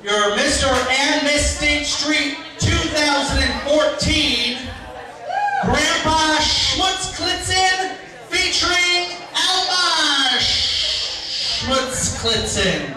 your Mr. and Miss State Street 2014 Grandpa Schmutzklitzen featuring Alma Schmutzklitzen.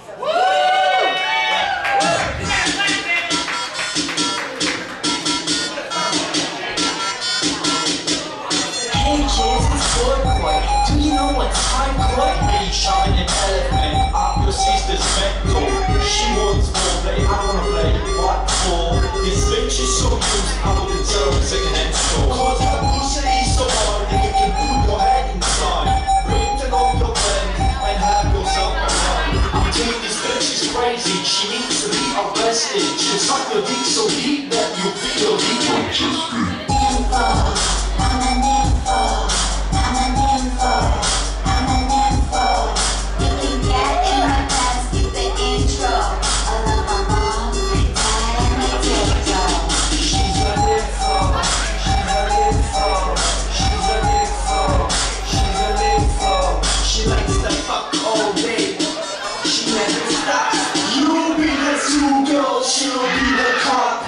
Hey kids, it's Boy Boy. Do you know what's hardcore? Me shopping an elephant off your sister's mental. She wants more play, I wanna play. What for? This bitch is so used, I wouldn't tell her second-hand store. Cause her pussy is so hard that you can put your head inside. Turn off your friend and have yourself a run. I'm telling this bitch is crazy, she needs to be arrested. She'll suck your dick so deep that you feel deep. I'm an info, I'm an info, I'm an info. You can get in my past, skip the intro. I love my mom, my dad, and my TikTok. She's an info, she's an info, she's an info, she's an info. She likes to fuck all day, she never stops. You'll be the zoo girl, she'll be the cop.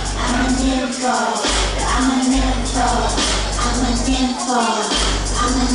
I'm an info.